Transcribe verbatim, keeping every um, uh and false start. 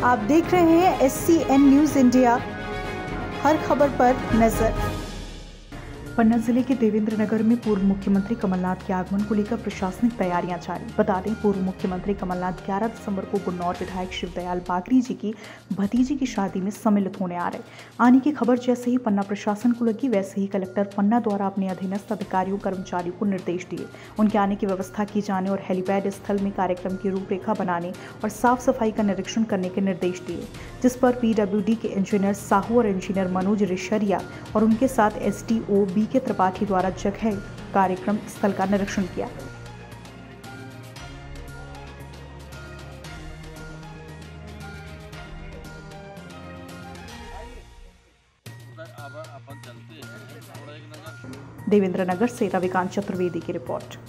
आप देख रहे हैं S C N news India, हर खबर पर नजर। पन्ना जिले के देवेंद्र नगर में पूर्व मुख्यमंत्री कमलनाथ के आगमन को लेकर प्रशासनिक तैयारियां जारी। बता दें, पूर्व मुख्यमंत्री कमलनाथ ग्यारह दिसंबर को गुन्नौर विधायक शिवदयाल बागरी जी की भतीजी की शादी में सम्मिलित होने आ रहे। आने की खबर जैसे ही पन्ना प्रशासन को लगी, वैसे ही कलेक्टर पन्ना द्वारा अपने अधीनस्थ अधिकारियों कर्मचारियों को निर्देश दिए। उनके आने की व्यवस्था की जाने और हेलीपैड स्थल में कार्यक्रम की रूपरेखा बनाने और साफ सफाई का निरीक्षण करने के निर्देश दिए, जिस पर पी डब्ल्यू डी के इंजीनियर साहू और इंजीनियर मनोज रिशरिया और उनके साथ एस डी ओ बी के त्रिपाठी द्वारा जगह कार्यक्रम स्थल का निरीक्षण किया। देवेंद्र नगर से रविकांत चतुर्वेदी की रिपोर्ट।